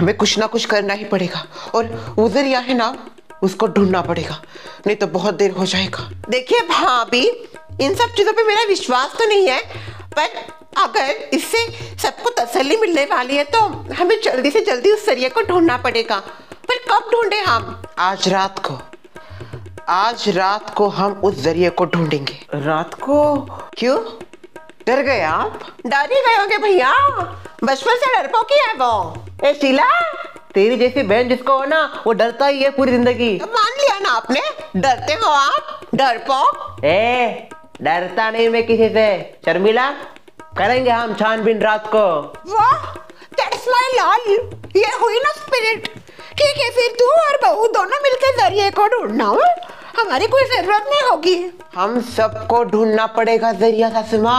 हमें कुछ ना कुछ करना ही पड़ेगा और वो जरिया है ना, उसको ढूंढना पड़ेगा, नहीं तो बहुत देर हो जाएगा। देखिए भाभी, इन सब चीजों पे मेरा विश्वास तो नहीं है, पर अगर इससे सबको तसल्ली मिलने वाली है तो हमें जल्दी से जल्दी उस जरिए को ढूंढना पड़ेगा। पर कब ढूंढे हम? आज रात को हम उस जरिए को ढूंढेंगे। रात को? क्यों, डर गए आप? डर ही गए होंगे भैया, बचपन से डरपोक ही है वो। ए शीला, तेरी जैसी बहन जिसको हो ना, वो डरता ही है पूरी जिंदगी। तो मान लिया ना आपने, डरते हो आप, डरपोक। डरता नहीं मैं किसी से। शर्मिला, करेंगे हम छानबीन रात को। वाह, दैट्स माय लाल, ये हुई ना स्पिरिट। ठीक है, फिर तू और बहू दोनों मिलकर जरिए को ढूंढना, हमारी कोई जरूरत नहीं होगी। हम सबको ढूंढना पड़ेगा जरिया सासमा।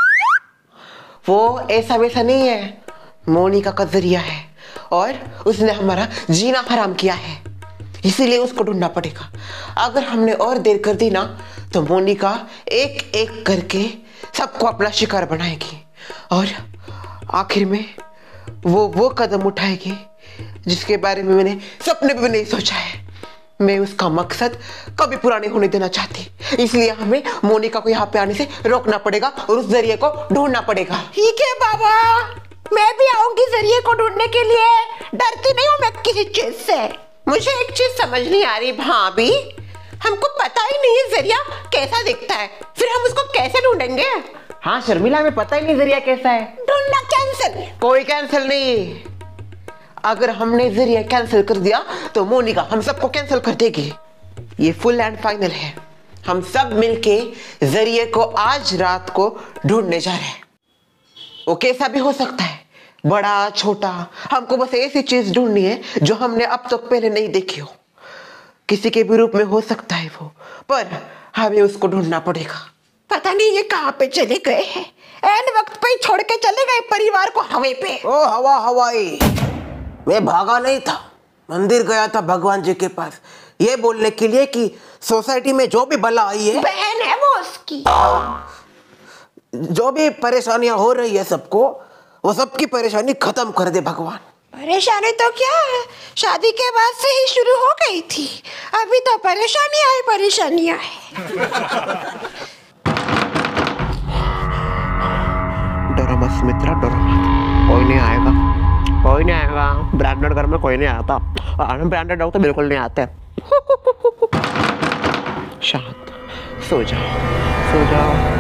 वो ऐसा वैसा नहीं है, मोनिका का जरिया है और उसने हमारा जीना हराम किया है, इसीलिए उसको ढूंढना पड़ेगा। अगर हमने और देर कर दी ना तो मोनिका एक एक करके सबको अपना शिकार बनाएगी और आखिर में वो कदम उठाएगी जिसके बारे में मैंने सपने में भी नहीं सोचा है। मैं उसका मकसद कभी पूरा नहीं होने देना चाहती, इसलिए हमें मोनिका को यहाँ पे आने से रोकना पड़ेगा और उस जरिए को ढूंढना पड़ेगा। ठीक है बाबा, मैं भी आऊंगी जरिए को ढूंढने के लिए, डरती नहीं हूँ मैं किसी चीज से। मुझे एक चीज समझ नहीं आ रही भाभी, हमको पता ही नहीं है जरिया कैसा दिखता है, फिर हम उसको कैसे ढूंढेंगे? हाँ शर्मिला, हमें पता ही नहीं जरिया कैसा है। ढूंढना कैंसिल। कोई कैंसिल नहीं, अगर हमने जरिया कैंसिल कर दिया तो मोनिका हम सबको कैंसिल कर देगी। ये फुल एंड फाइनल है, हम सब मिलके जरिए को आज रात को ढूंढने जा रहे हैं। वो कैसा भी हो सकता है, बड़ा छोटा, हमको बस ऐसी चीज ढूंढनी है जो हमने अब तक पहले नहीं देखी हो। किसी के भी रूप में हो सकता है वो, पर हमें उसको ढूंढना पड़ेगा। पता नहीं ये कहाँ पे चले गए हैं, एन वक्त पे छोड़ के चले गए परिवार को हवे पे। ओ हवाई, मैं भागा नहीं था, मंदिर गया था भगवान जी के पास, ये बोलने के लिए कि सोसाइटी में जो भी बला आई है, बहन है वो उसकी, जो भी परेशानियां हो रही है सबको, वो सबकी परेशानी खत्म कर दे भगवान। परेशानी तो क्या है, शादी के बाद से ही शुरू हो गई थी, अभी तो परेशानियां है। डरो मत सुमित्रा, डरो मत, कोई नहीं आएगा। ब्रांडेड घर में कोई नहीं आता, हम ब्रांडेड लोग तो बिल्कुल नहीं आते। शांत, सो जाओ।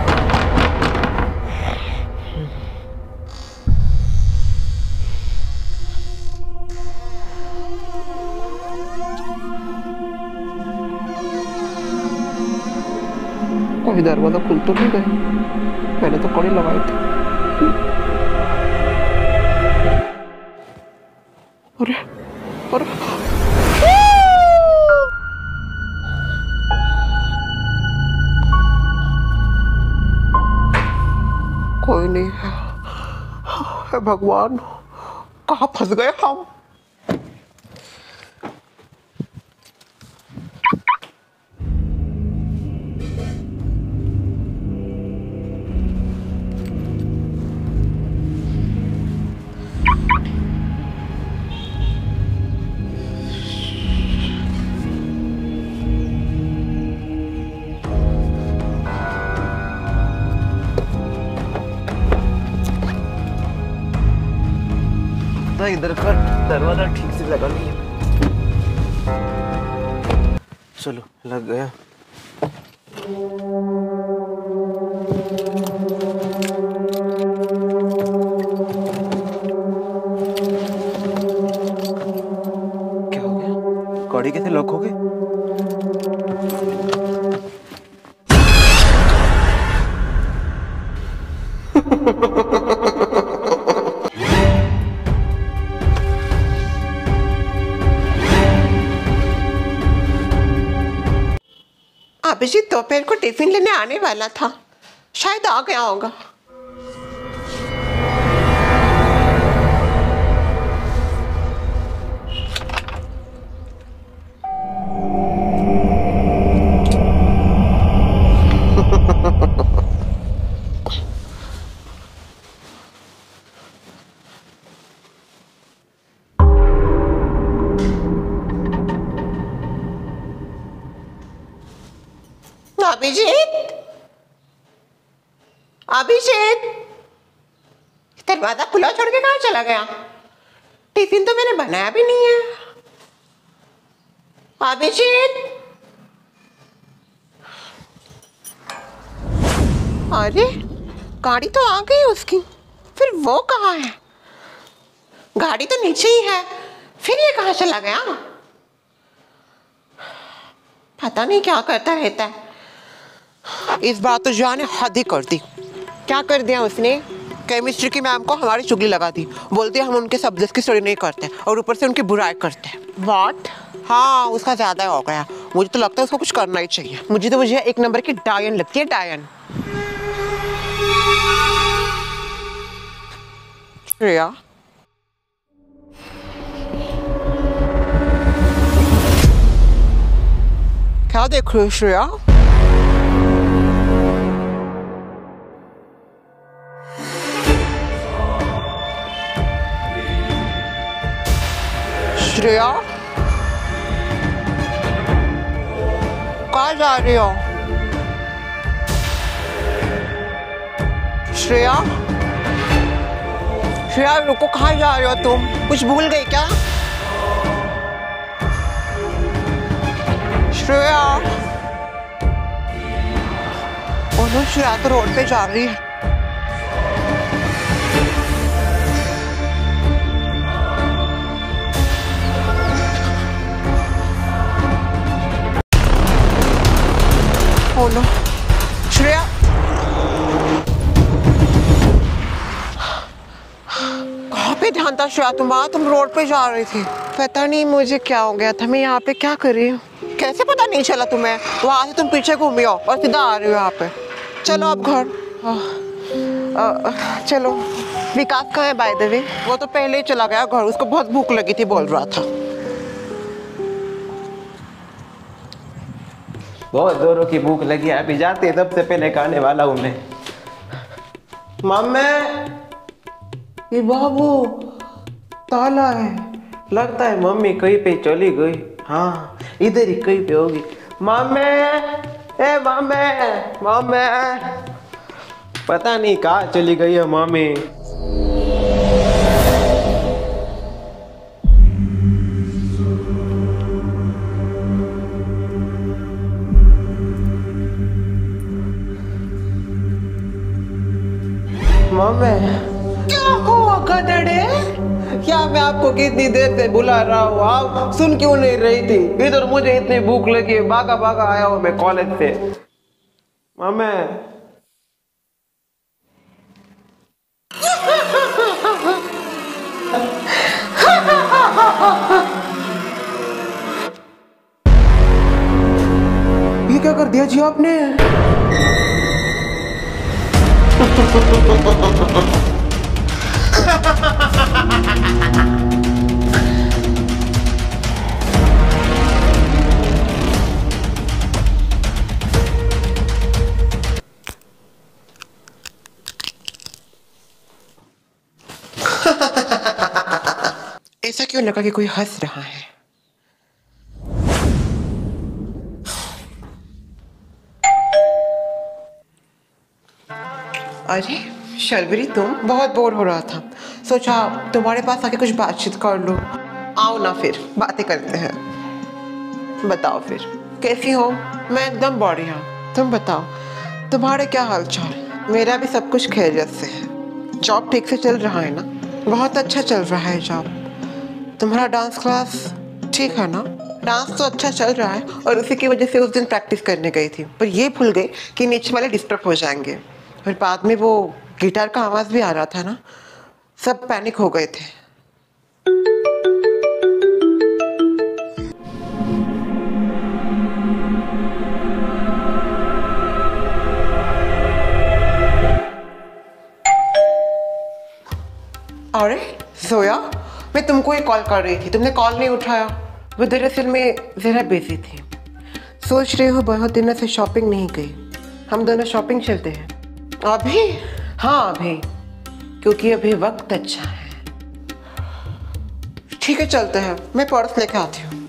कोई दरवाजा खुल तो नहीं गया, मैंने तो कड़ी लगाई थी। अरे कोई नहीं है। हे भगवान, कहाँ फंस गए हम। इधर का दरवाजा ठीक से लगा नहीं है। चलो, लग गया। क्या हो गया, कड़ी कैसे लॉक हो गई? अभिजीत दोपहर को टिफिन लेने आने वाला था, शायद आ गया होगा। अभिजीत, अभिजीत, दरवाजा खुला छोड़ के कहाँ चला गया? टिफिन तो मैंने बनाया भी नहीं है। अभिजीत, अरे गाड़ी तो आ गई उसकी, फिर वो कहाँ है? गाड़ी तो नीचे ही है, फिर ये कहाँ चला गया? पता नहीं क्या करता रहता है। इस बार तो जान ने हद ही कर दी। क्या कर दिया उसने? केमिस्ट्री की मैम को हमारी चुगली लगा दी। बोलते हम उनके सब्जेक्ट की स्टडी नहीं करते और ऊपर से उनकी बुराई करते हैं। What? हाँ, उसका ज्यादा हो गया। मुझे तो लगता है उसको कुछ करना ही चाहिए। मुझे तो एक नंबर की डायन लगती है, डायन। श्रेया, क्या देख रही हो श्रेया? श्रेया, कहाँ जा रही हो? श्रेया, श्रेया रुको, कहाँ जा रही हो तुम? कुछ भूल गई क्या? श्रेया, ओह नो, श्रेया तो रोड पे जा रही है। ओह नो, श्रेया, कहाँ पे ध्यान था श्रेया तुम्हारा? तुम रोड पे जा रही थी। पता नहीं मुझे क्या हो गया था, मैं यहाँ पे क्या कर रही हूँ? कैसे पता नहीं चला तुम्हें? वहां से तुम पीछे घूमी हो और सीधा आ रही हो यहाँ पे। चलो अब घर। चलो। विकास कहाँ है बाय द वे? वो तो पहले ही चला गया घर, उसको बहुत भूख लगी थी, बोल रहा था। बहुत जोरों की भूख लगी है, अभी जाते सबसे पहले खाने वाला हूँ मैं। मम्मी, ये बाबू ताला है। लगता है मम्मी कहीं पे चली गई। हाँ, इधर ही कहीं पे होगी। मम्मी, ए मम्मी, मम्मी, पता नहीं कहाँ चली गई है मम्मी। मम्मी, क्या हुआ गधेड़े? क्या मैं आपको कितनी देर से बुला रहा हूँ, आप सुन क्यों नहीं रही थी? इधर मुझे इतनी भूख लगी, भागा भागा आया हूँ मैं कॉलेज से। मम्मी, ये क्या कर दिया जी आपने? ऐसा क्यों लगा कि कोई हंस रहा है? अरे शर्वरी, तुम? बहुत बोर हो रहा था, सोचा तुम्हारे पास आके कुछ बातचीत कर लो। आओ ना, फिर बातें करते हैं। बताओ फिर कैसी हो? मैं एकदम बढ़िया। तुम बताओ, तुम्हारे क्या हालचाल? मेरा भी सब कुछ खैरियत से है। जॉब ठीक से चल रहा है ना? बहुत अच्छा चल रहा है जॉब। तुम्हारा डांस क्लास ठीक है ना? डांस तो अच्छा चल रहा है और उसी की वजह से उस दिन प्रैक्टिस करने गई थी, पर ये भूल गई कि नीचे वाले डिस्टर्ब हो जाएंगे। और बाद में वो गिटार का आवाज़ भी आ रहा था ना, सब पैनिक हो गए थे। अरे जोया, मैं तुमको ही कॉल कर रही थी, तुमने कॉल नहीं उठाया। वो दरअसल में ज़रा बिजी थी। सोच रही हो बहुत दिनों से शॉपिंग नहीं गई, हम दोनों शॉपिंग चलते हैं। अभी? हाँ अभी, क्योंकि अभी वक्त अच्छा है। ठीक है चलते हैं, मैं पर्स लेके आती हूँ।